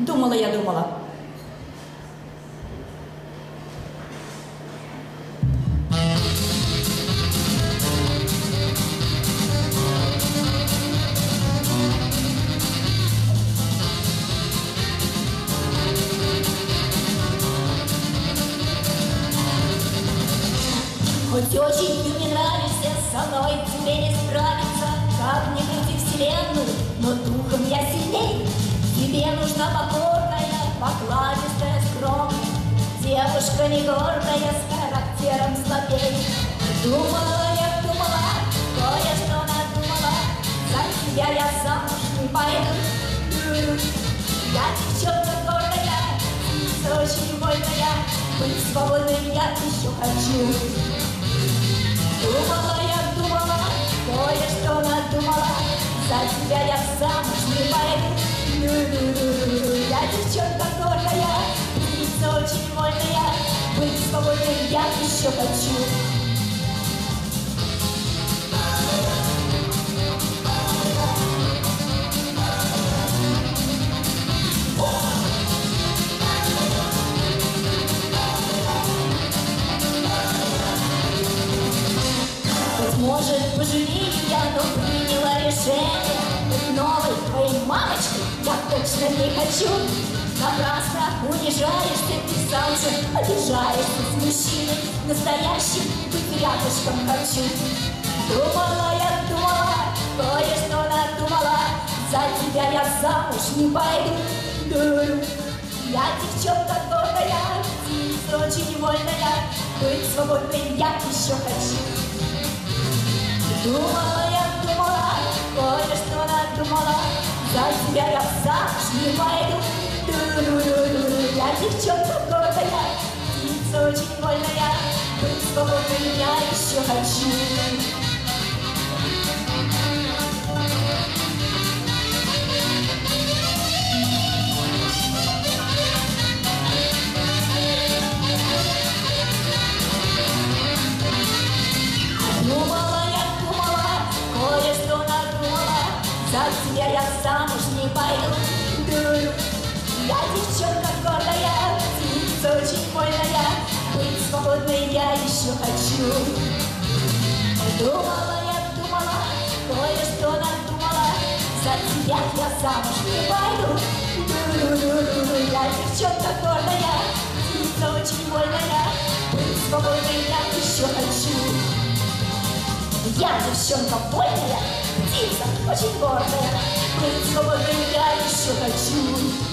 Думала я, думала. Хоть очень ты мне нравишься, со мной тебе не справиться, как мне крути вселенную, но духом я сильней. Тебе нужна покорная, покладистая, скромная девушка не гордая, с характером слабей. Думала я, думала, кое-что надумала, за тебя я замуж не пойду. Я девчонка гордая, птица очень вольная, быть свободной я еще хочу. Думала я, думала, кое-что надумала, за тебя я замуж не пойду. Я девчонка гордая, птица очень вольная, быть свободной я еще хочу. Может, пожалею я, но приняла решение быть новой твоей мамочкой я точно не хочу. Напрасно унижаешься, ты сам же обижаешься с мужчиной настоящим, быть рядышком хочу. Думала я, думала, кое-что надумала, за тебя я замуж не пойду. Я девчонка гордая, птица очень вольная, быть свободной я еще хочу. Думала я, думала, кое-что надумала, за тебя я замуж не пойду. Я девчонка гордая, птица очень вольная, быть свободной я еще хочу. За тебя я замуж не пойду. Я девчонка гордая, птица очень вольная, быть свободной я еще хочу. Думала я, думала, кое-что надумала, за тебя я замуж не пойду. Я девчонка гордая, птица очень вольная, быть свободной я еще хочу. Я девчонка вольная, птица очень гордая, быть свободной я еще хочу.